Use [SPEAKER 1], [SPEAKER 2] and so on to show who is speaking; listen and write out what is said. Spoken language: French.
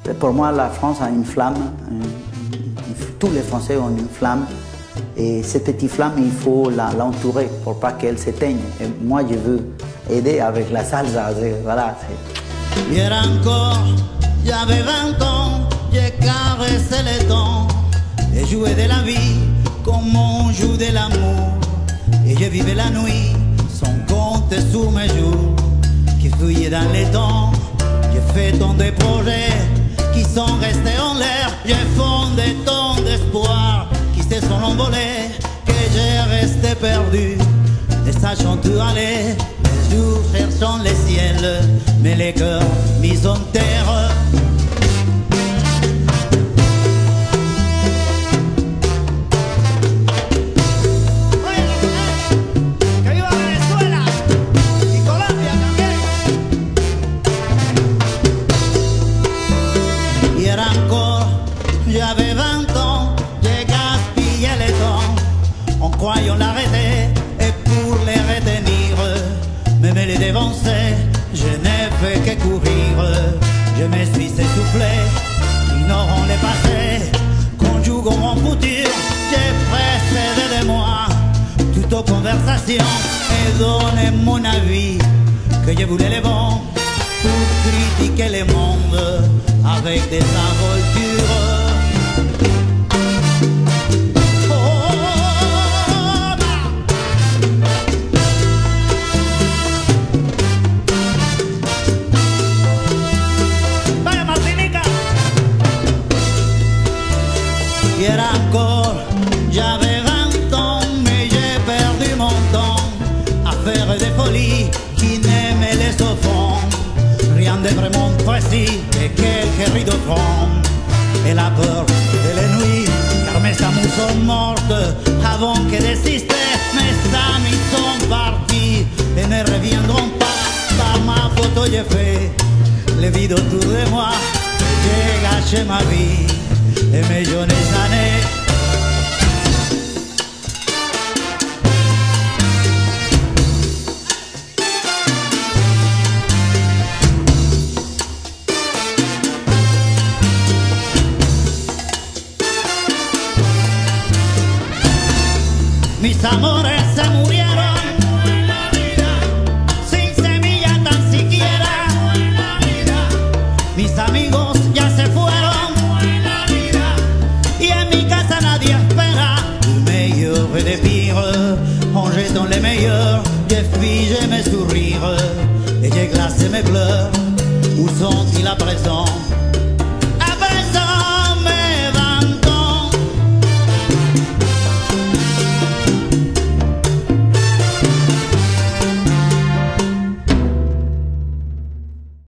[SPEAKER 1] Pour moi, la France a une flamme. Tous les Français ont une flamme. Et cette petite flamme, il faut l'entourer pour pas qu'elle s'éteigne. Et moi, je veux aider avec la salsa. Voilà.
[SPEAKER 2] Hier encore, j'avais 20 ans, j'ai caressé le temps et joué de la vie comme on joue de l'amour. Et je vivais la nuit sans compter sur mes jours qui fuyaient dans les temps. J'ai fait tant de projets qui sont restés en l'air. J'ai fondé tant d'espoirs qui se sont envolés, que j'ai resté perdu, ne sachant où aller. Les jours cherchant les ciels, mais les cœurs mis en terre. Hier encore, j'avais 20 ans, j'ai gaspillé le temps en croyant l'arrêter et pour les retenir, même les dévancer, je n'ai fait que courir. Je me suis essoufflé, ignorant les passés, conjuguant mon futur. J'ai précédé de moi toute aux conversations et donné mon avis que je voulais les bons pour critiquer le monde avec des involtures. Hier encore, j'avais 20 ans, mais j'ai perdu mon temps à faire des folies qui ne me laissent au fond. Rien de vraiment précis et quelques rides au front. Et la peur de la nuit, car mes amours sont mortes avant que d'exister. Mes amis sont partis et ne reviendront pas. Par ma photo j'ai fait les vides autour de moi. J'ai gâché ma vie et mes jeunes années. Mis amores se murieron sin semilla tan siquiera. Mis amigos ya se fueron y en mi casa nadie espera. Le meilleur et le pire, en jetant les meilleurs, j'ai figé mes sourires et j'ai glacé mes pleurs. Où sont-ils à présent?